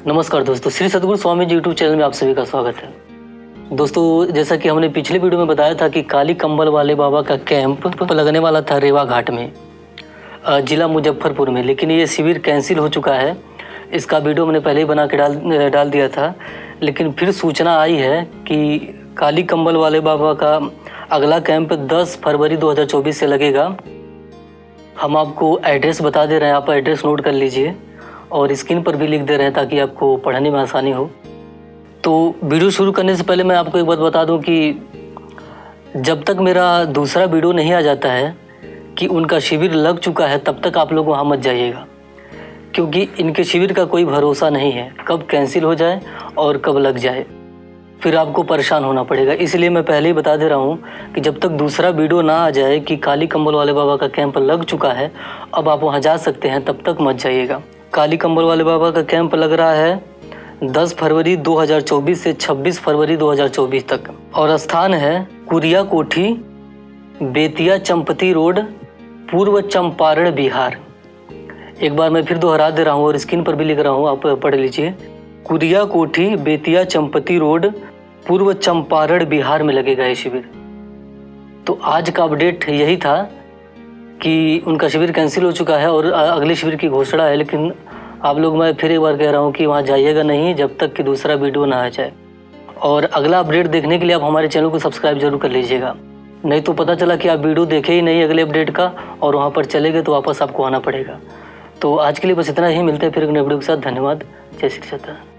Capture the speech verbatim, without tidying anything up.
नमस्कार दोस्तों, Shri Sadguru Swami ji YouTube channel में आप सभी का स्वागत है। दोस्तों, जैसा कि हमने पिछले वीडियो में बताया था कि काली कंबल वाले बाबा का कैंप लगने वाला था रेवा घाट में, जिला मुजफ्फरपुर में, लेकिन ये शिविर कैंसिल हो चुका है। इसका वीडियो मैंने पहले ही बना के डाल डाल दिया था, लेकिन फिर सूचना आई है कि काली कंबल वाले बाबा का अगला कैंप दस फरवरी दो हज़ार चौबीस से लगेगा। हम आपको एड्रेस बता दे रहे हैं, आप एड्रेस नोट कर लीजिए और स्क्रीन पर भी लिख दे रहे हैं ताकि आपको पढ़ने में आसानी हो। तो वीडियो शुरू करने से पहले मैं आपको एक बात बता दूं कि जब तक मेरा दूसरा वीडियो नहीं आ जाता है कि उनका शिविर लग चुका है, तब तक आप लोग वहाँ मत जाइएगा, क्योंकि इनके शिविर का कोई भरोसा नहीं है, कब कैंसिल हो जाए और कब लग जाए, फिर आपको परेशान होना पड़ेगा। इसलिए मैं पहले ही बता दे रहा हूँ कि जब तक दूसरा वीडियो ना आ जाए कि काली कंबल वाले बाबा का कैंप लग चुका है, अब आप वहाँ जा सकते हैं, तब तक मत जाइएगा। काली कंबल वाले बाबा का कैंप लग रहा है दस फरवरी दो हज़ार चौबीस से छब्बीस फरवरी दो हज़ार चौबीस तक, और स्थान है कुरिया कोठी, बेतिया चंपती रोड, पूर्व चंपारण, बिहार। एक बार मैं फिर दोहरा दे रहा हूँ और स्क्रीन पर भी लिख रहा हूँ, आप पढ़ लीजिए। कुरिया कोठी, बेतिया चंपती रोड, पूर्व चंपारण, बिहार में लगेगा ये शिविर। तो आज का अपडेट यही था कि उनका शिविर कैंसिल हो चुका है और अगले शिविर की घोषणा है, लेकिन आप लोग, मैं फिर एक बार कह रहा हूँ कि वहाँ जाइएगा नहीं जब तक कि दूसरा वीडियो ना आ जाए। और अगला अपडेट देखने के लिए आप हमारे चैनल को सब्सक्राइब जरूर कर लीजिएगा, नहीं तो पता चला कि आप वीडियो देखे ही नहीं अगले अपडेट का और वहाँ पर चले गए तो वापस आपको आना पड़ेगा। तो आज के लिए बस इतना ही, मिलते हैं फिर एक नए वीडियो के साथ। धन्यवाद, जय श्री सत्ता।